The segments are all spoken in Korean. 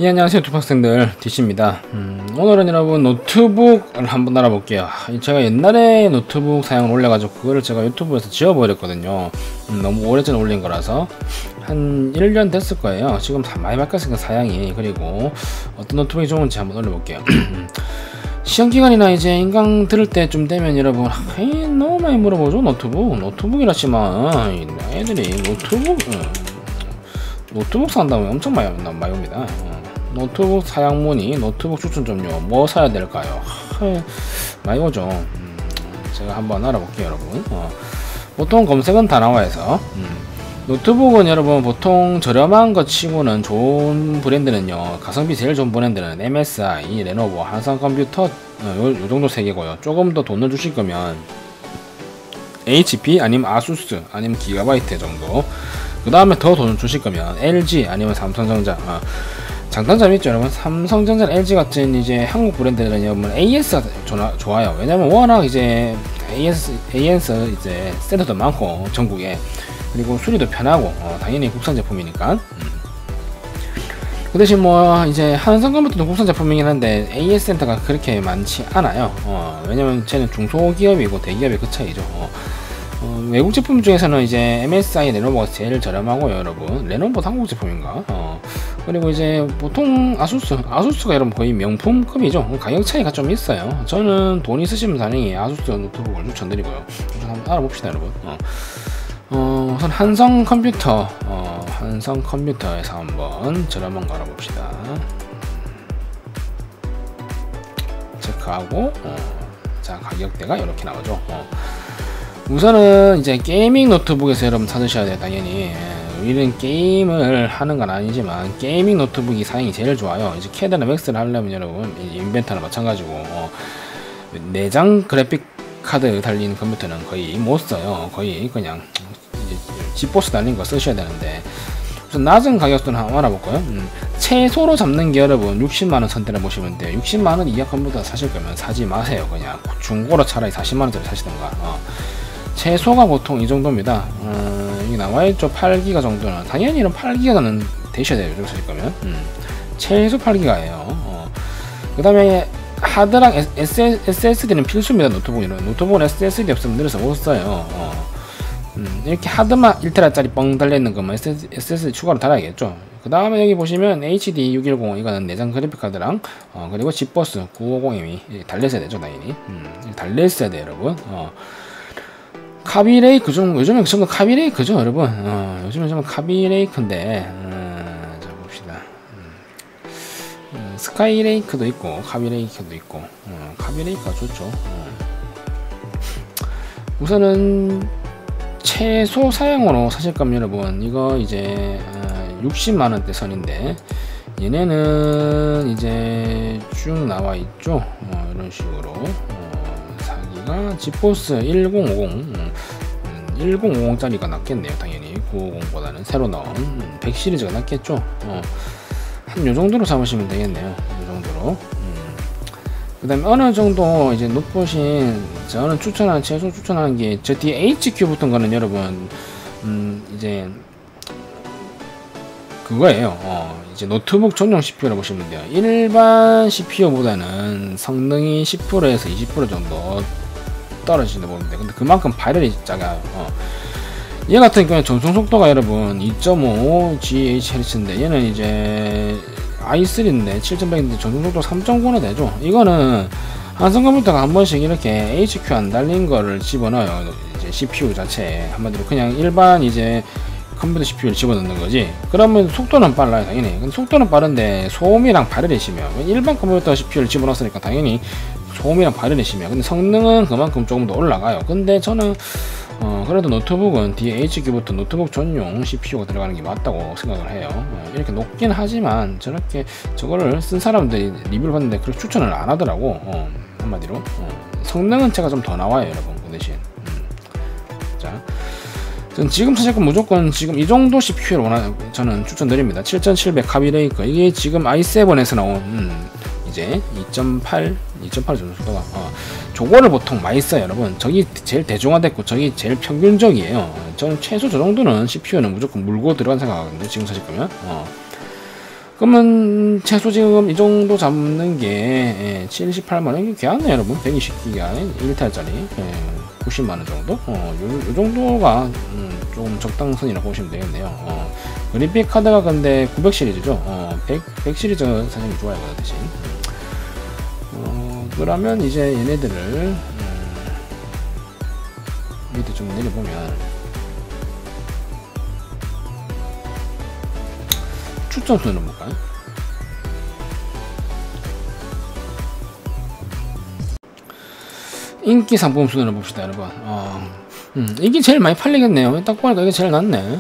예, 안녕하세요 유튜브 학생들 DC입니다. 오늘은 여러분 노트북을 한번 알아볼게요. 제가 옛날에 노트북 사양을 올려가지고 그거를 제가 유튜브에서 지워버렸거든요. 너무 오래전에 올린 거라서 한 1년 됐을 거예요. 지금 다 많이 바뀌었으니까 사양이. 그리고 어떤 노트북이 좋은지 한번 올려볼게요. 시험기간이나 이제 인강 들을 때쯤 되면 여러분 너무 많이 물어보죠. 노트북이라지만 애들이 노트북 산다면 엄청 많이 옵니다. 노트북 사양 문의, 노트북 추천 좀요. 뭐 사야 될까요? 많이 오죠. 제가 한번 알아볼게요, 여러분. 보통 검색은 다 나와서 노트북은 여러분 보통 저렴한 것 치고는 좋은 브랜드는요. 가성비 제일 좋은 브랜드는 MSI, 레노버, 한성컴퓨터 요 정도 세 개고요. 조금 더 돈을 주실 거면 HP 아니면 아수스 아니면 기가바이트 정도. 그 다음에 더 돈을 주실 거면 LG 아니면 삼성전자. 장단점이 있죠, 여러분. 삼성전자, LG 같은 이제 한국 브랜드는 여러분 AS가 좋아요. 왜냐면 워낙 이제 AS 이제 센터도 많고 전국에, 그리고 수리도 편하고 당연히 국산 제품이니까. 그 대신 뭐 이제 한성컴퓨터도 국산 제품이긴 한데 AS 센터가 그렇게 많지 않아요. 왜냐면 쟤는 중소기업이고 대기업의 그 차이죠. 외국 제품 중에서는 이제 MSI 레노버가 제일 저렴하고요, 여러분. 레노버도 한국 제품인가? 그리고 이제 보통 아수스가 여러분 거의 명품급이죠. 가격 차이가 좀 있어요. 저는 돈 있으시면 당연히 아수스 노트북을 추천드리고요. 한번 알아봅시다, 여러분. 우선 한성컴퓨터에서 한번 저렴한 거 알아봅시다. 체크하고 자, 가격대가 이렇게 나오죠. 우선은 이제 게이밍 노트북에서 여러분 찾으셔야 돼요, 당연히. 우리는 게임을 하는 건 아니지만 게이밍 노트북이 사양이 제일 좋아요. 이제 캐드나 맥스를 하려면 여러분 인벤터나 마찬가지고 내장 그래픽 카드 달린 컴퓨터는 거의 못 써요. 거의 그냥 이제 지포스 달린 거 쓰셔야 되는데, 우선 낮은 가격대는 한번 알아볼까요? 최소로 잡는 게 여러분 60만원 선대를 보시면 돼요. 60만원 이하 컴퓨터 사실 거면 사지 마세요. 그냥 중고로 차라리 40만원짜리 사시던가. 최소가 보통 이 정도입니다. 여기 나와있죠. 8기가 정도는 당연히 이런 8기가는 되셔야 돼요, 요즘 사실 거면. 최소 8기가예요. 그 다음에 하드랑 SSD는 필수입니다. 노트북은 SSD 없으면 느려서 못 써요. 이렇게 하드만 1TB 뻥 달려있는 것만 SSD 추가로 달아야겠죠. 그 다음에 여기 보시면 HD 610 이거는 내장 그래픽카드랑 그리고 지포스 950이 달려있어야 되죠, 당연히. 달려있어야 돼요, 여러분. 카비레이크 좀 요즘에 전부 카비레이크죠, 여러분. 요즘에 전부 카비레이크인데 자 봅시다. 스카이레이크도 있고 카비레이크도 있고 카비레이크가 좋죠. 우선은 최소 사양으로 사실 거면 여러분 이거 이제 60만원대 선인데, 얘네는 이제 쭉 나와 있죠. 이런 식으로 사기가 지포스 1050짜리가 낫겠네요, 당연히. 950보다는 새로 나온 100 시리즈가 낫겠죠. 한 요정도로 잡으시면 되겠네요, 요정도로. 그 다음에 어느 정도 이제 높으신, 저는 최소 추천하는 게 저 뒤에 HQ 붙은 거는 여러분 이제 그거예요. 이제 노트북 전용 CPU라고 보시면 돼요. 일반 CPU보다는 성능이 10%에서 20% 정도 떨어지는 보면 돼요. 근데 그만큼 발열이 작아요. 얘 같은 경우는 전송 속도가 여러분 2.5 GHz인데 얘는 이제 i3인데 7100인데 전송 속도 3.9나 되죠. 이거는 한성컴퓨터가 한 번씩 이렇게 HQ 안 달린 거를 집어넣어요. 이제 CPU 자체에 한마디로 그냥 일반 이제 컴퓨터 CPU를 집어넣는 거지. 그러면 속도는 빨라요, 당연히. 근데 속도는 빠른데 소음이랑 발열이 심해요. 일반 컴퓨터 CPU를 집어넣었으니까 당연히 소음이랑 발열이 심해요. 근데 성능은 그만큼 조금 더 올라가요. 근데 저는 그래도 노트북은 뒤에 HQ부터 노트북 전용 CPU가 들어가는 게 맞다고 생각을 해요. 이렇게 높긴 하지만 저거를 쓴 사람들이 리뷰를 봤는데 그렇게 추천을 안 하더라고. 한마디로 성능은 제가 좀 더 나와요, 여러분. 그 대신 자, 전 지금 사실 무조건 지금 이 정도 CPU를 저는 추천드립니다. 7700 카비레이크, 이게 지금 i7에서 나온 이제 2.8 정도 속도가 저거를 보통 많이 써요, 여러분. 저기 제일 대중화됐고 저기 제일 평균적이에요. 저는 최소 저 정도는 CPU는 무조건 물고 들어간 생각하거든요, 지금 사실 거면. 그러면 최소 지금 이 정도 잡는 게 78만원 이게 괜찮네 여러분. 120기가 1테라짜리 90만원 정도 요 정도가 좀 적당선이라고 보시면 되겠네요. 그래픽 카드가 근데 900 시리즈죠. 100 시리즈 사실 좋아요 대신. 그러면 이제 얘네들을 밑에 좀 내려보면 추천 순으로 볼까요? 인기 상품 순으로 봅시다 여러분. 이게 제일 많이 팔리겠네요. 딱 보니까 이게 제일 낫네.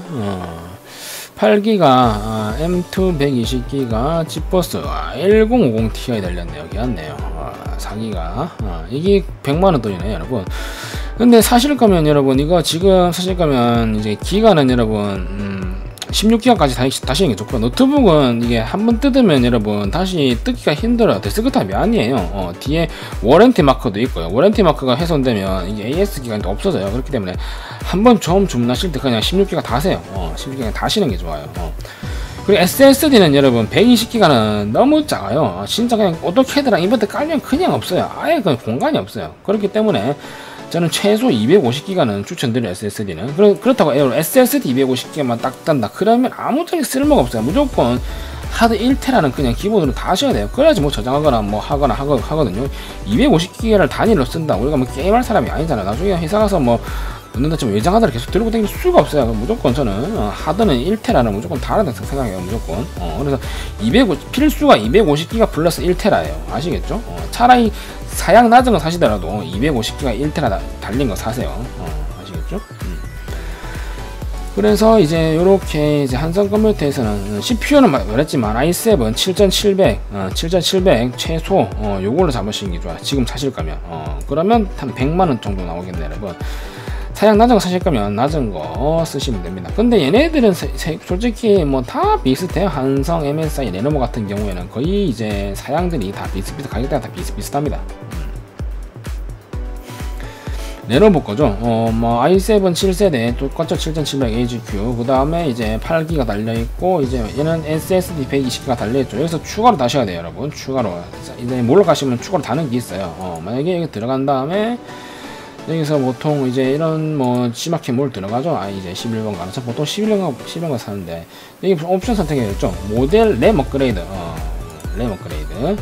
8기가 M2 120기가 지버스 1050ti 달렸네요. 괜찮네요. 4기가 이게 100만원 돈이네 여러분. 근데 사실 거면 여러분 이거 지금 사실 거면 이제 기가는 여러분 16기가까지 다시는 게 좋고, 노트북은 이게 한번 뜯으면 여러분 다시 뜯기가 힘들어요. 데스크탑이 아니에요. 뒤에 워런티 마커도 있고요. 워런티 마커가 훼손되면 이게 AS 기간이 없어져요. 그렇기 때문에 한번 처음 주문하실 때 그냥 16기가 다세요. 16기가 다시는 게 좋아요. 그리고 SSD는 여러분 120기가는 너무 작아요. 진짜 그냥 오토캐드랑 인버터 깔면 그냥 없어요. 아예 그냥 공간이 없어요. 그렇기 때문에 저는 최소 250기가는 추천드려요. SSD는. 그렇다고 SSD 250기가만 딱 단다 그러면 아무짝에 쓸모가 없어요. 무조건 하드 1테라는 그냥 기본으로 다 하셔야 돼요. 그래야지 뭐 저장하거나 뭐 하거나 하거든요. 250기가를 단위로 쓴다. 우리가 뭐 게임할 사람이 아니잖아. 나중에 회사 가서 뭐 넣는다 치면 외장하드를 계속 들고 다닐 수가 없어요. 무조건 저는 하드는 1테라는 무조건 다르다 생각해요. 무조건. 그래서 필수가 250기가 플러스 1테라예요. 아시겠죠? 차라리 사양 낮은 거 사시더라도 250기가 1테라 달린 거 사세요. 아시겠죠? 그래서 이제 요렇게 이제 한성 컴퓨터에서는 CPU는 말했지만 i7 7700 최소 요걸로 잡으시는 게 좋아요. 지금 사실 거면 그러면 한 100만원 정도 나오겠네 여러분. 사양 낮은 거 사실 거면 낮은 거 쓰시면 됩니다. 근데 얘네들은 솔직히 뭐 다 비슷해요. 한성, MSI, 레노버 같은 경우에는 거의 이제 사양들이 다 가격대가 다 비슷비슷합니다. 레노버 거죠. 뭐 i7 7세대 똑같죠. 7700HQ. 그 다음에 이제 8기가 달려있고, 이제 얘는 SSD 120기가 달려있죠. 여기서 추가로 다셔야 돼요, 여러분. 추가로. 이제 몰러 가시면 추가로 다는 게 있어요. 만약에 여기 들어간 다음에, 여기서 보통 이제 이런 뭐 C마켓몰 들어가죠. 이제 11번 가서 보통 11번 사는데, 여기 옵션 선택해야겠죠. 모델 램 업그레이드. 램 업그레이드.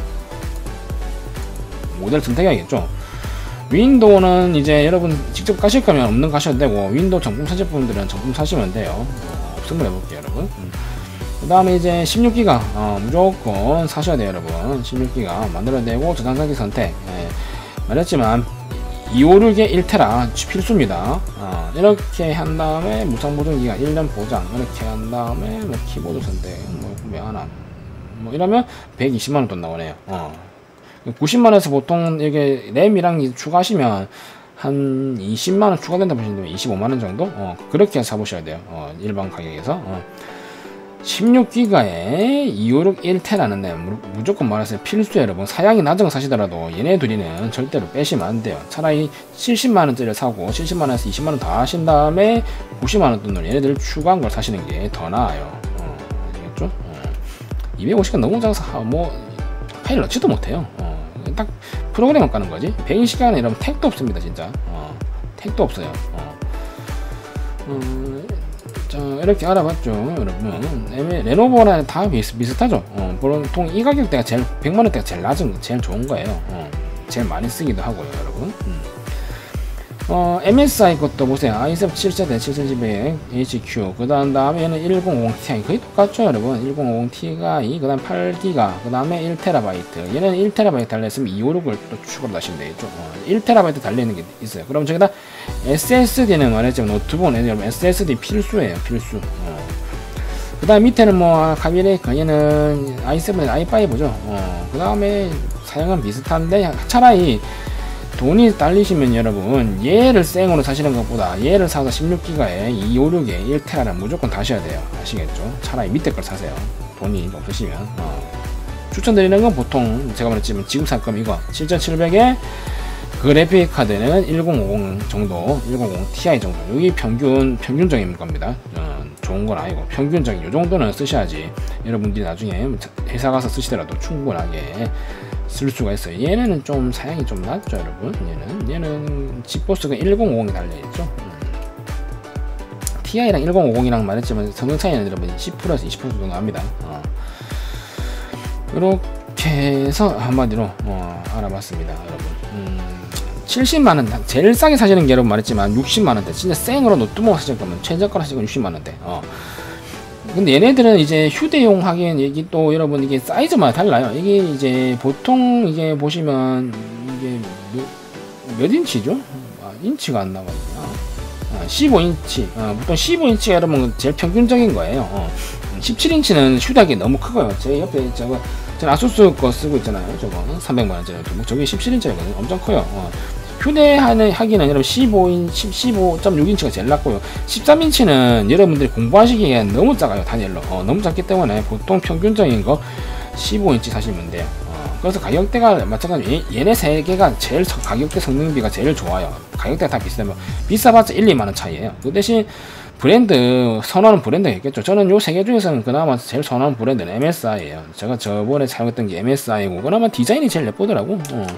모델 선택해야겠죠. 윈도우는 이제 여러분 직접 가실 거면 없는 거 가셔도 되고, 윈도우 정품 사실 분들은 정품 사시면 돼요. 없으면 해볼게요 여러분. 그 다음에 이제 16기가 무조건 사셔야 돼요 여러분. 16기가 만들어야 되고, 저장사기 선택. 말했지만 256에 1테라 필수입니다. 이렇게 한 다음에 무상 보증기간 1년 보장 이렇게 한 다음에 뭐 키보드 선택 뭐 하나 뭐 이러면 120만원 돈 나오네요. 90만원에서 보통 이게 램이랑 추가하시면 한 20만원 추가된다 보시면 25만원 정도? 그렇게 사보셔야 돼요. 일반 가격에서. 16기가에 256 1테라는 램 무조건 말하세요. 필수예요 여러분. 사양이 낮은 거 사시더라도 얘네 둘이는 절대로 빼시면 안 돼요. 차라리 70만원짜리를 사고 70만원에서 20만원 다 하신 다음에 90만원 돈으로 얘네들 추가한 걸 사시는 게 더 나아요. 알겠죠? 250가 너무 작아서 뭐 파일 넣지도 못해요. 딱 프로그램만 까는 거지. 120시간에 이러면 택도 없습니다 진짜. 택도 없어요. 자, 이렇게 알아봤죠 여러분. 레노버랑 다 비슷하죠. 보통 이 가격대가 제일 100만원대가 제일 낮은 제일 좋은 거예요. 제일 많이 쓰기도 하고요 여러분. MSI 것도 보세요. i7 7세대 7700HQ 그 다음에 얘는 1050ti 거의 똑같죠 여러분. 1050ti 그 다음 8기가 그 다음에 1TB 얘는 1TB 달려있으면 256을 또 추가로 다시면 되겠죠. 1TB 달려있는 게 있어요. 그럼 저기다 SSD는 말했지만 노트북은 여러분 SSD 필수예요. 필수. 그 다음 밑에는 뭐 카비레이커 얘는 i7 i5죠. 그 다음에 사양은 비슷한데 차라리 돈이 딸리시면 여러분 얘를 생으로 사시는 것보다 얘를 사서 16기가에 256에 1테라를 무조건 다셔야 돼요. 아시겠죠? 차라리 밑에 걸 사세요. 돈이 없으시면. 추천드리는 건 보통 제가 말했지만 지금 살 거면 이거 7700에 그래픽 카드는 1050 정도, 1050 Ti 정도. 여기 평균적인 겁니다. 좋은 건 아니고 평균적인 요 정도는 쓰셔야지 여러분들이 나중에 회사 가서 쓰시더라도 충분하게 쓸 수가 있어요. 얘는 좀 사양이 좀 낮죠, 여러분. 얘는 지포스가 1050이 달려있죠. TI랑 1050이랑 말했지만 성능 차이는 여러분 10%에서 20% 정도 납니다. 이렇게 해서 한마디로 알아봤습니다, 여러분. 70만원, 제일 싸게 사시는 게 여러분 말했지만 60만원대, 진짜 생으로 노트북 사실 거면 최저가로 사실 건 60만원대. 근데 얘네들은 이제 휴대용 하기엔 이게 또 여러분 이게 사이즈마다 달라요. 이게 이제 보통 이게 보시면 이게 몇 인치죠? 인치가 안 나거든요. 15인치. 보통 15인치가 여러분 제일 평균적인 거예요. 17인치는 휴대하기 너무 크고요. 제 옆에 저는 아수스 거 쓰고 있잖아요. 저거 300만원짜리 노트북. 저게 17인치거든요. 엄청 커요. 휴대하기는 여러분 15.6인치가 제일 낮고요. 13인치는 여러분들이 공부하시기엔 너무 작아요. 단일로. 너무 작기 때문에 보통 평균적인 거 15인치 사시면 돼요. 그래서 가격대가 마찬가지로 얘네 세 개가 제일 가격대 성능비가 제일 좋아요. 가격대가 다 비슷하면 비싸봤자 1, 2만원 차이에요. 그 대신 브랜드 선호하는 브랜드가 있겠죠. 저는 요 세 개 중에서는 그나마 제일 선호하는 브랜드는 MSI예요. 제가 저번에 사용했던 게 MSI고 그나마 디자인이 제일 예쁘더라고.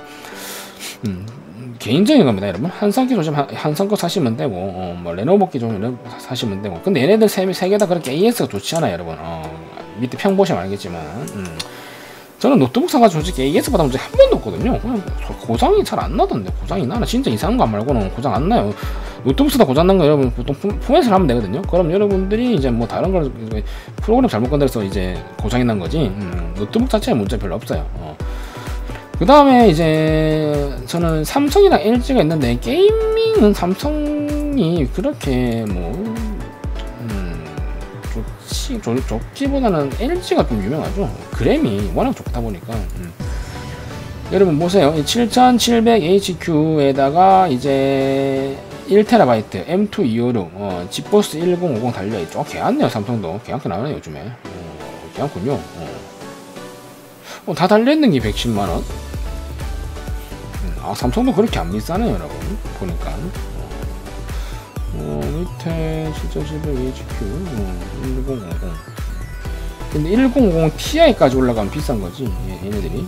개인적인 겁니다, 여러분. 한성기 좀 한성 거 사시면 되고, 뭐 레노버 기 좀 사시면 되고. 근데 얘네들 세 개 다 그렇게 AS가 좋지 않아요, 여러분. 밑에 평 보시면 알겠지만, 저는 노트북 사가지고 솔직히 AS 받아본 적이 한 번도 없거든요. 그냥 고장이 잘 안 나던데. 고장이 나나 진짜 이상한 거 말고는 고장 안 나요. 노트북 쓰다 고장 난 거 여러분 보통 포맷을 하면 되거든요. 그럼 여러분들이 이제 뭐 다른 걸 프로그램 잘못 건드려서 이제 고장이 난 거지. 노트북 자체에 문제 별로 없어요. 그 다음에 이제 저는 삼성이랑 LG가 있는데 게이밍은 삼성이 그렇게 뭐 좋기보다는 LG가 좀 유명하죠. 그램이 워낙 좋다 보니까. 여러분 보세요. 7700HQ에다가 이제 1TB M2 256 지포스 1050 달려있죠. 개안네요. 삼성도 개안게 나오네 요즘에. 개안군요. 다 달려있는 게 110만원. 삼성도 그렇게 안 비싸네요, 여러분. 보니까. 밑에 7700HQ 1050. 근데 1050 Ti까지 올라가면 비싼 거지, 얘네들이.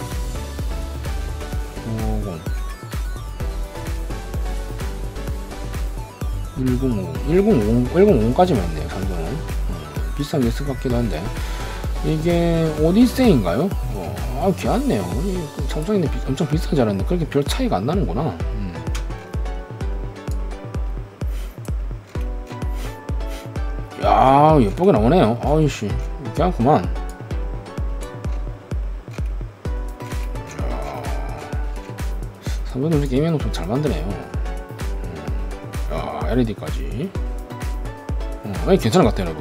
1050까지만 있네요, 삼성은. 비싼 게 있을 것 같기도 한데. 이게 오디세이인가요? 귀찮네요. 삼성인데 엄청 비싸지 않았는데 그렇게 별 차이가 안 나는구나. 야, 예쁘게 나오네요. 아이씨, 괜찮구만. 삼성도 게이밍 좀 잘 만드네요. 야, LED까지. 괜찮은 것 같아요, 여러분.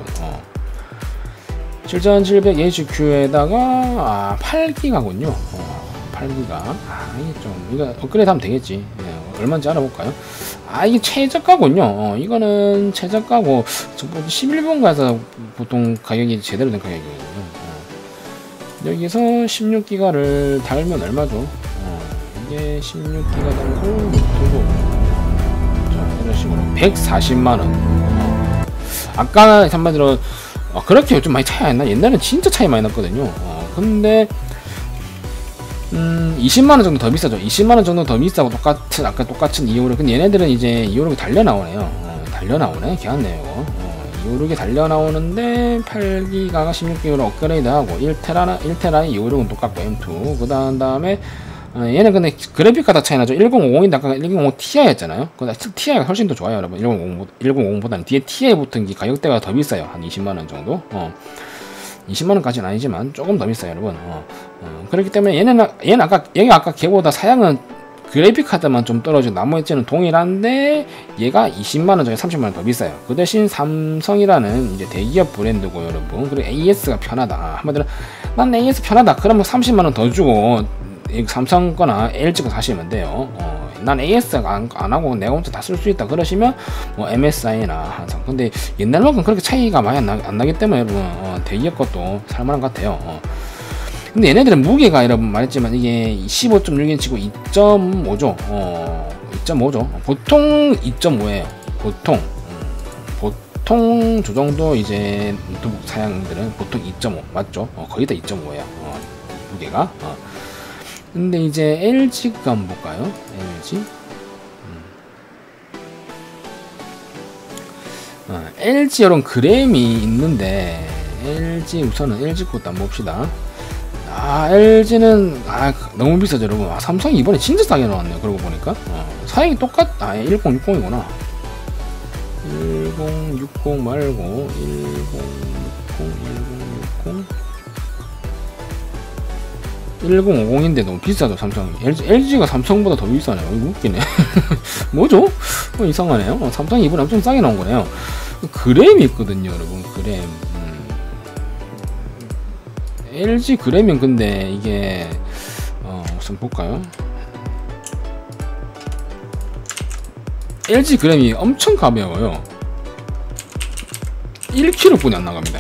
7700HQ에다가 8기가군요. 8기가. 이게 좀 이거 업그레이드 하면 되겠지. 얼마인지 알아볼까요? 이게 최저가군요. 이거는 최저가고 11번 가서 보통 가격이 제대로 된 가격이거든요. 여기서 16기가를 달면 얼마죠? 이게 16기가 달고 이런 식으로 140만원. 아까 한마디로 그렇게 좀 많이 차이 안 나. 옛날엔 진짜 차이 많이 났거든요. 근데 20만원 정도 더 비싸죠. 20만원 정도 더 비싸고 아까 똑같은 256. 근데 얘네들은 이제 256이 달려 나오네요. 달려 나오네. 개안네요, 이거. 256이 달려 나오는데 8기가가 16기가로 업그레이드 하고 1테라에 256은 똑같고 M2. 그 다음에 얘는 근데 그래픽 카드 차이 나죠. 1050인데 아까 1050 Ti였잖아요. 근데 Ti가 훨씬 더 좋아요, 여러분. 1050보다는 뒤에 Ti 붙은 게 가격대가 더 비싸요. 한 20만원 정도. 20만원까지는 아니지만 조금 더 비싸요, 여러분. 그렇기 때문에 얘는 아까 걔보다 사양은 그래픽 카드만 좀 떨어지고 나머지는 동일한데 얘가 20만원 정도 30만원 더 비싸요. 그 대신 삼성이라는 이제 대기업 브랜드고, 여러분. 그리고 AS가 편하다. 한마디로 난 AS 편하다. 그러면 30만원 더 주고 삼성 거나 LG 거 사시면 돼요. 난 AS가 안 하고 내가 혼자 다 쓸 수 있다 그러시면 뭐 MSI나 한성. 근데 옛날만큼 그렇게 차이가 많이 안 나기 때문에 여러분 대기업 것도 살만한 것 같아요. 근데 얘네들은 무게가 여러분 말했지만 이게 15.6인치고 2.5죠. 2.5죠. 보통 2.5예요. 보통 저 정도 이제 노트북 사양들은 보통 2.5 맞죠? 거의 다 2.5예요. 무게가. 근데 이제 LG가 한번 볼까요? LG. LG 이런 그램이 있는데 LG 우선은 LG 것도 한번 봅시다. LG는 너무 비싸죠 여러분. 삼성이 이번에 진짜 싸게 나왔네요. 그러고 보니까 사양이 1060이구나. 1060 말고 1050인데 너무 비싸죠 삼성이. LG가 삼성보다 더 비싸네요. 이거 웃기네. 뭐죠? 이상하네요. 삼성이 이번에 엄청 싸게 나온 거네요. 그램이 있거든요 여러분. 그램. LG 그램은 근데 이게 우선 볼까요? LG 그램이 엄청 가벼워요. 1kg 뿐이 안 나갑니다.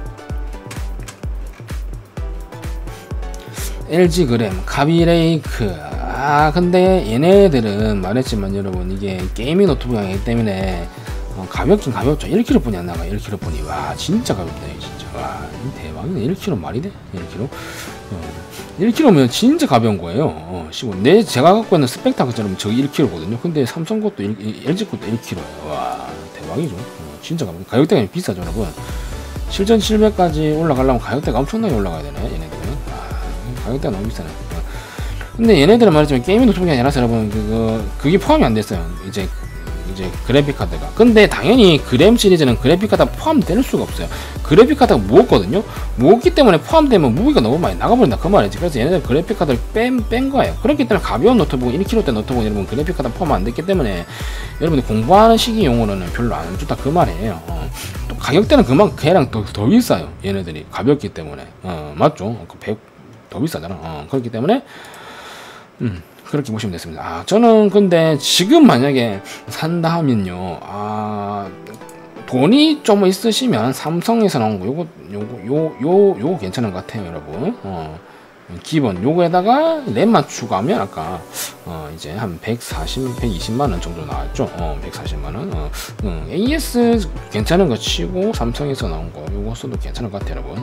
LG 그램 카비레이크. 근데 얘네들은 말했지만 여러분 이게 게이밍 노트북이기 때문에 가볍긴 가볍죠. 1kg 뿐이 안 나가요. 1kg 뿐이. 와 진짜 가볍다 진짜. 와 대박이네. 1kg 말이네. 1kg 1kg면 진짜 가벼운 거예요. 제가 갖고 있는 스펙타클처럼 저기 1kg거든요. 근데 삼성 것도 LG 것도 1kg예요. 와 대박이죠. 진짜 가벼워. 가격대가 비싸죠 여러분. 7700까지 올라가려면 가격대가 엄청나게 올라가야 되네 얘네들은. 가격대가 너무 비싸네. 근데 얘네들은 말이지만 게이밍 노트북이 아니라서 여러분 그게 포함이 안 됐어요. 이제 그래픽 카드가. 근데 당연히 그램 시리즈는 그래픽 카드가 포함될 수가 없어요. 그래픽 카드가 무겁거든요. 무겁기 때문에 포함되면 무게가 너무 많이 나가버린다 그 말이지. 그래서 얘네들 그래픽 카드를 뺀 거예요. 그렇기 때문에 가벼운 노트북 1kg대 노트북 여러분 그래픽 카드 포함 안 됐기 때문에 여러분들 공부하는 시기용으로는 별로 안 좋다 그 말이에요. 또 가격대는 걔랑 더 비싸요. 얘네들이 가볍기 때문에. 맞죠? 더 비싸잖아. 그렇기 때문에 그렇게 보시면 됐습니다. 저는 근데 지금 만약에 산다 하면요, 돈이 좀 있으시면 삼성에서 나온 거 요거 괜찮은 것 같아요 여러분. 기본 요거에다가 램만 추가하면 아까 이제 한 120만원 정도 나왔죠. 140만원. AS 괜찮은 거 치고 삼성에서 나온 거 요거 써도 괜찮은 것 같아요 여러분.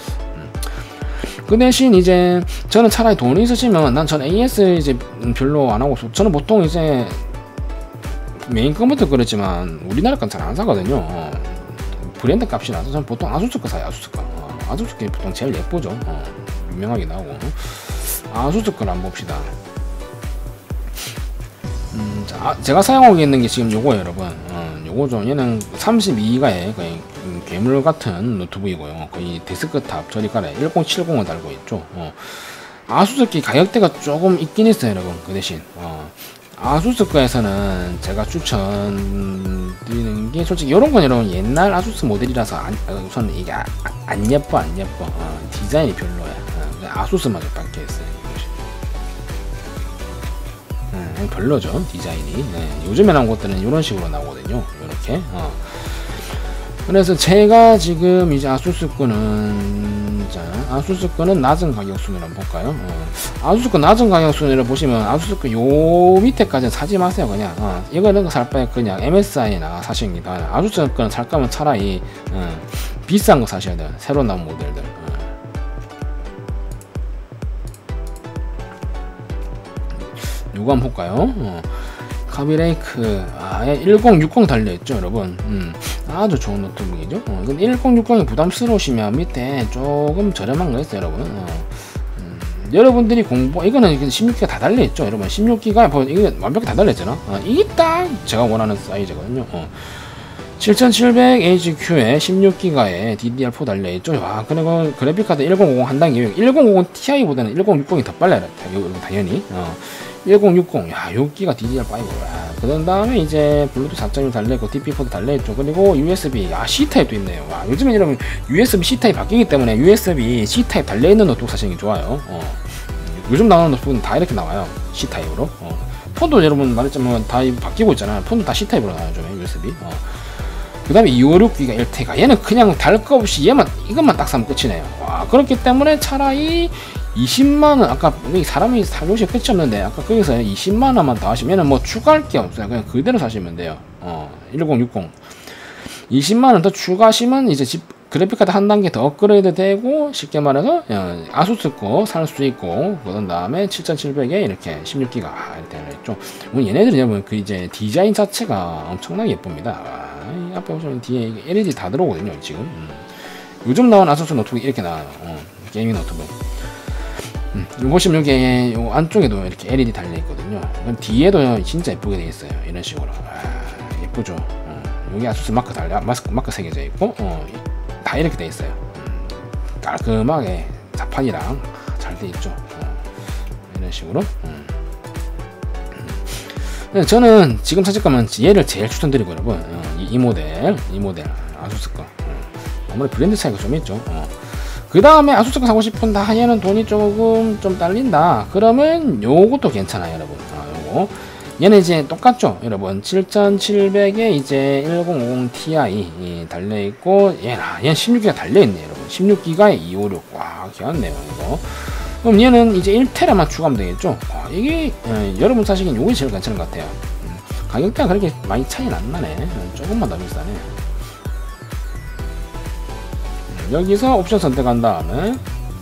그 대신 이제 저는 차라리 돈이 있으시면 저는 AS 이제 별로 안 하고 저는 보통 이제 메인 컴퓨터 그렇지만 우리나라 건 잘 안 사거든요. 브랜드 값이 나서 저는 보통 아수스 거 사요. 아수스 거. 아수스 게 보통 제일 예쁘죠. 유명하게 나오고. 아수스 거를 한번 봅시다. 제가 사용하고 있는 게 지금 요거예요 여러분. 요거죠. 얘는 32기가의 거의 괴물 같은 노트북이고요. 거의 데스크탑 저리 깔아요. 1070을 달고 있죠. 아수스 기 가격대가 조금 있긴 있어요 여러분. 그 대신 아수스 거에서는 제가 추천드리는 게 솔직히 요런 건 여러분 옛날 아수스 모델이라서 우선 이게 안 예뻐. 디자인이 별로야. 아수스마저 박혀있어요. 별로죠 디자인이. 요즘에 나온 것들은 이런 식으로 나오거든요. 이렇게. 그래서 제가 지금 이제 아수스 거는 낮은 가격 순위를 한번 볼까요? 아수스 거 낮은 가격 순위를 보시면 아수스 거 요 밑에까지는 사지 마세요 그냥. 이거는 살 바에 그냥 MSI나 사십니다. 아수스 거는 살 거면 차라리 비싼 거 사셔야 돼요. 새로 나온 모델들. 요거 한번 볼까요? 카비레이크 1060 달려있죠 여러분. 아주 좋은 노트북이죠. 근데 1060이 부담스러우시면 밑에 조금 저렴한 거 있어요 여러분. 여러분들이 이거는 16기가 다 달려있죠 여러분. 16기가 이거 완벽히 다 달려있잖아. 이게 딱 제가 원하는 사이즈거든요. 7700HQ에 16기가에 DDR4 달려있죠. 그리고 그래픽카드 1050 한 단계 1050 Ti보다는 1060이 더 빨라요 당연히. 1060, 여기가 DDR5. 그 다음에 이제 블루투스 4.1 달려있고, DP4도 달려있죠. 그리고 USB, C타입도 있네요. 요즘엔 여러분, USB C타입 바뀌기 때문에 USB C타입 달려있는 노트북 사시는 게 좋아요. 요즘 나오는 노트북은 다 이렇게 나와요. C타입으로. 폰도 여러분 말했지만 다 바뀌고 있잖아요. 폰도 다 C타입으로 나와요, 좀 USB. 그 다음에 256기가 1테가 얘는 그냥 달 거 없이 이것만 딱 사면 끝이네요. 그렇기 때문에 차라리 20만원, 아까 여기 사람이 사고시 끝이 없는데, 아까 거기서 20만원만 더 하시면은 뭐 추가할 게 없어요. 그냥 그대로 사시면 돼요. 1060. 20만원 더 추가하시면 이제 그래픽카드 한 단계 더 업그레이드 되고, 쉽게 말해서 아수스 거 살 수 있고, 그런 다음에 7700에 이렇게 16기가 이렇게 있죠. 얘네들이 여러분 그 이제 디자인 자체가 엄청나게 예쁩니다. 이 앞에 보시면 뒤에 LED 다 들어오거든요 지금. 요즘 나온 아수스 노트북이 이렇게 나와요. 게이밍 노트북. 보시면 여기 요 안쪽에도 이렇게 LED 달려 있거든요. 뒤에도 진짜 예쁘게 되어 있어요. 이런 식으로. 예쁘죠. 여기 아수스 마크 마크 새겨져 있고, 다 이렇게 되어 있어요. 깔끔하게 자판이랑 잘 되어 있죠. 이런 식으로. 저는 지금 찾을 거면 얘를 제일 추천드리고 여러분, 이 모델 아수스 거. 아무래도 브랜드 차이가 좀 있죠. 그 다음에 아수스 거 사고 싶은다, 얘는 돈이 조금 좀 딸린다, 그러면 요것도 괜찮아요 여러분. 요거 얘는 이제 똑같죠 여러분. 7700에 이제 1050 Ti 달려있고, 얘는 16기가 달려있네 여러분. 16기가에 256. 와, 귀찮네요 이거. 그럼 얘는 이제 1테라만 추가하면 되겠죠. 이게 여러분 사시기엔 요게 제일 괜찮은 것 같아요. 가격대가 그렇게 많이 차이는 안 나네. 조금만 더 비싸네. 여기서 옵션 선택한 다음에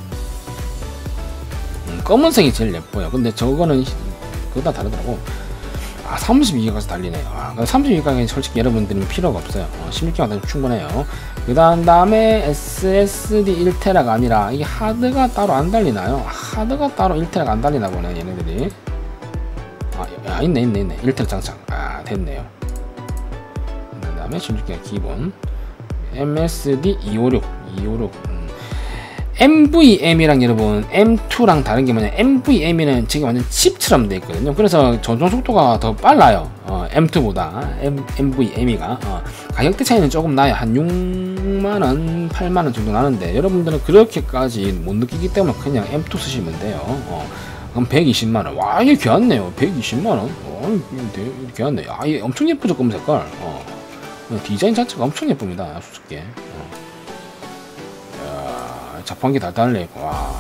검은색이 제일 예뻐요. 근데 저거는 그거다 다르더라고. 32기가까지 달리네요. 32기가는 솔직히 여러분들은 필요가 없어요. 16기가 충분해요. 그 다음에 SSD 1테라가 아니라 이게 하드가 따로 안 달리나요? 하드가 따로 1테라가 안 달리나 보네 얘네들이. 있네 1테라 장착. 됐네요. 그 다음에 16기가 기본 MSD 256 MVM이랑 여러분 M2랑 다른 게 뭐냐, MVM이는 지금 완전 칩처럼 되어 있거든요. 그래서 전송 속도가 더 빨라요. M2보다 MVM이가. 가격대 차이는 조금 나요. 한 6만원 8만원 정도 나는데, 여러분들은 그렇게까지 못 느끼기 때문에 그냥 M2 쓰시면 돼요. 그럼 120만원. 와, 이게 귀하네요. 120만원. 이게 귀하네. 이게 엄청 예쁘죠 검은 색깔. 디자인 자체가 엄청 예쁩니다. 수수께. 자판기 다 달려있고. 와.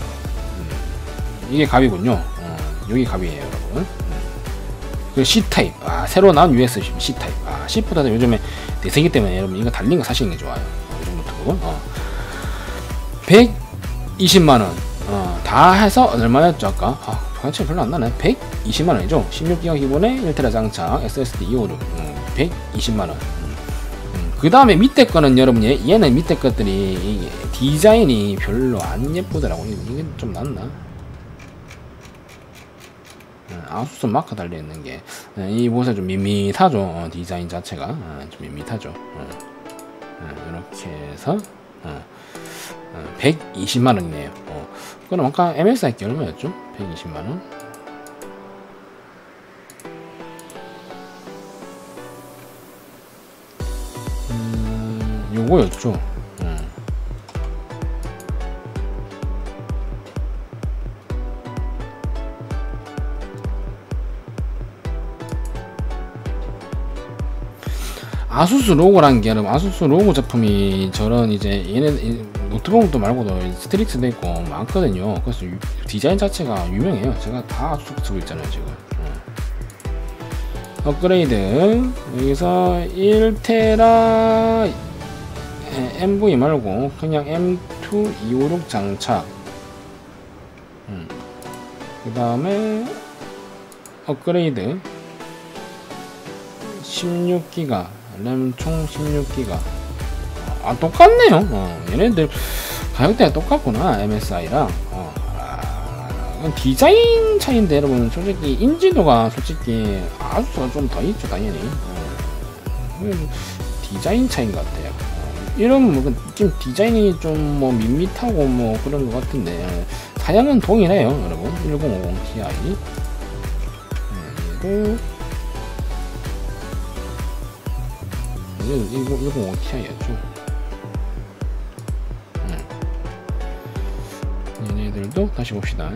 이게 갑이군요. 여기 갑이에요 여러분. 그 C타입. 새로 나온 USB C타입. C보다도 요즘에 대세기 때문에 여러분 이거 달린 거 사시는 게 좋아요. 이 정도 트고 120만원 다 해서 얼마였죠 아까? 가치 별로 안 나네. 120만원이죠. 16기가 기본에 1테라 장착 SSD 256. 120만원. 그 다음에 밑에 거는 여러분, 얘는 밑에 것들이 디자인이 별로 안 예쁘더라고. 이게 좀 낫나? 아수스 마크 달려있는 게, 이 보세요. 좀 밋밋하죠. 디자인 자체가. 좀 밋밋하죠. 이렇게 해서, 120만원이네요. 그럼 아까 MSI 게 얼마였죠? 120만원? 요거였죠. 아수스 로고라는 게 여러분, 아수스 로고 제품이 저런 이제 얘네 노트북도 말고도 스트릭스도 있고 많거든요. 그래서 디자인 자체가 유명해요. 제가 다 아수스 쓰고 있잖아요 지금. 업그레이드 여기서 1테라 MV 말고 그냥 M2 256 장착. 그 다음에 업그레이드 16기가 램 총 16기가. 똑같네요. 얘네들 가격대가 똑같구나 MSI랑. 디자인 차이인데 여러분, 솔직히 인지도가 솔직히 아수스가 좀 더 있죠 당연히. 디자인 차이인 것 같아요. 이런 뭐 지금 디자인이 좀 뭐 밋밋하고 뭐 그런 것 같은데 사양은 동일해요 여러분. 1050 Ti. 얘도 1050 Ti였죠. 얘네들도 다시 봅시다.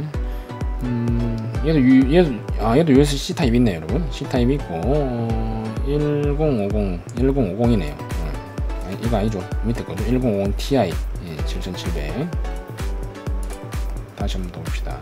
얘도 USB-C 타입 있네요 여러분. C 타입 있고 1050이네요. 이거 아니죠. 밑에 거죠. 1050 Ti 7700. 다시 한번 더 봅시다.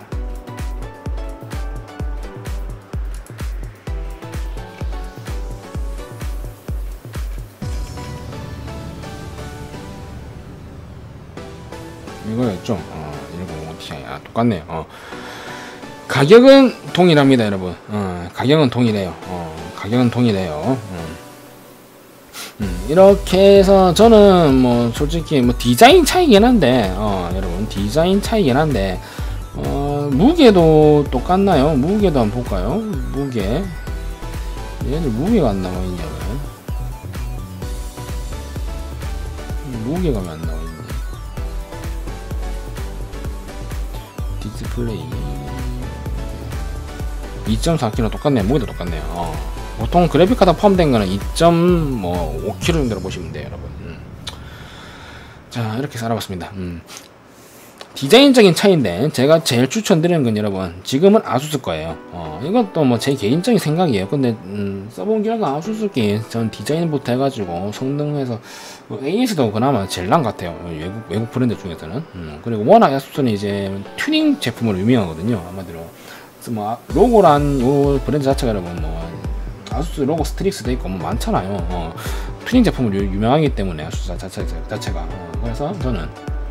이거였죠. 1050 Ti. 똑같네요. 가격은 동일합니다, 여러분. 가격은 동일해요. 가격은 동일해요. 이렇게 해서 저는 뭐 솔직히 뭐 디자인 차이긴 한데, 여러분 디자인 차이긴 한데, 무게도 똑같나요? 무게도 한번 볼까요? 무게. 얘들 무게가 안 나와 있냐? 무게가 왜 안 나와 있냐? 디스플레이 2.4kg 똑같네요. 무게도 똑같네요. 보통 그래픽카드 포함된 거는 2.5kg 정도로 보시면 돼요, 여러분. 자, 이렇게 해서 알아봤습니다. 디자인적인 차이인데 제가 제일 추천드리는 건 여러분 지금은 아수스 거예요. 이것도 뭐 제 개인적인 생각이에요. 근데 써본 결과 아수스기 전 디자인부터 해가지고 성능에서 AS도 그나마 제일 난 것 같아요. 외국 브랜드 중에서는. 그리고 워낙 아수스는 이제 튜닝 제품으로 유명하거든요. 아마도 뭐 로고란 요 브랜드 자체가 여러분 뭐 아수스 로고 스트릭스도 있고 뭐 많잖아요. 튜닝 제품으로 유명하기 때문에 아수스 자체가. 그래서 저는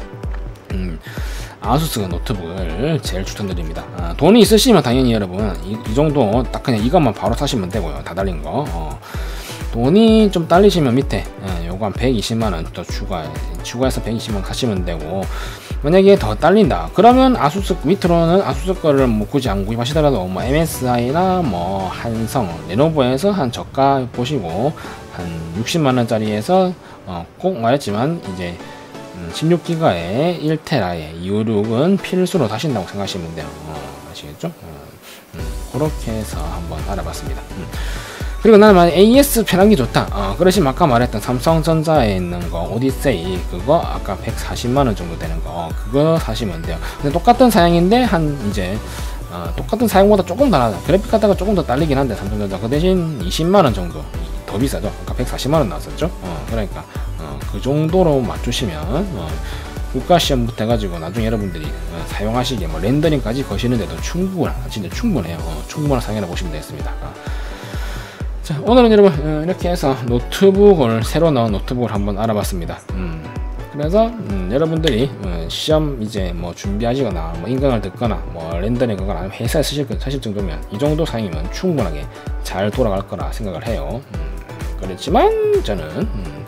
아수스 노트북을 제일 추천드립니다. 돈이 있으시면 당연히 여러분 이 정도 딱 그냥 이것만 바로 사시면 되고요. 다 달린 거. 돈이 좀 딸리시면 밑에 요거 한 120만원 더 추가해서 120만원 사시면 되고, 만약에 더 딸린다 그러면 아수스 밑으로는 아수스 거를 뭐 굳이 안 구입하시더라도 뭐 MSI나 뭐 한성, 레노버에서 한 저가 보시고 한 60만원짜리에서 꼭 말했지만 이제 16기가의 1테라의 256은 필수로 사신다고 생각하시면 돼요. 아시겠죠? 그렇게 해서 한번 알아봤습니다. 그리고 나는 만약 AS 편하기 좋다. 그러시면 아까 말했던 삼성전자에 있는 거 오디세이 그거 아까 140만원 정도 되는 거 그거 사시면 돼요. 근데 똑같은 사양인데 한 이제 똑같은 사양보다 조금 더 나아요. 그래픽 카드가 조금 더 딸리긴 한데 삼성전자 그 대신 20만원 정도 더 비싸죠. 아까 140만원 나왔었죠. 그러니까 그 정도로 맞추시면 국가시험부터 해가지고 나중에 여러분들이 사용하시기에 뭐 렌더링까지 거시는데도 진짜 충분해요. 충분한 사양이라고 보시면 되겠습니다. 자, 오늘은 여러분 이렇게 해서 노트북을 새로 나온 노트북을 한번 알아봤습니다. 그래서 여러분들이 시험 이제 뭐 준비하시거나 뭐 인강을 듣거나 뭐 렌더링 하거나 아니면 회사에 사실 정도면 이 정도 사양이면 충분하게 잘 돌아갈 거라 생각을 해요. 그렇지만 저는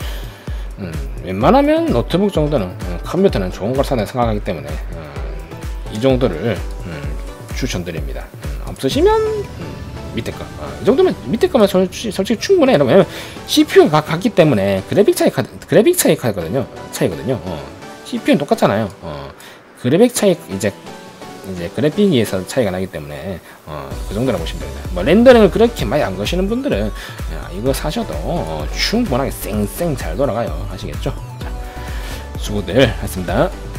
웬만하면 노트북 정도는 컴퓨터는 좋은 걸 사는 생각하기 때문에 이 정도를 추천드립니다. 없으시면 밑에 거. 이 정도면 밑에 거면 솔직히 충분해. 왜냐면 CPU가 같기 때문에 그래픽 차이거든요. CPU는 똑같잖아요. 그래픽 차이 이제 그래픽에서 차이가 나기 때문에 그 정도라고 보시면 됩니다. 뭐 렌더링을 그렇게 많이 안 거시는 분들은 이거 사셔도 충분하게 쌩쌩 잘 돌아가요. 아시겠죠? 자, 수고들 했습니다.